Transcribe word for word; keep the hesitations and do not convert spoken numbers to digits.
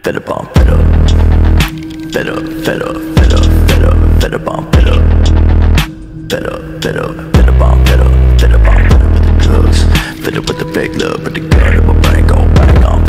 fed up on fed up, fed up, fed up, fed up, fed up, fed up on fed up, fed up, fed up, fed up on fed up, fed up on fed up with the drugs, fed up with the fake love, but the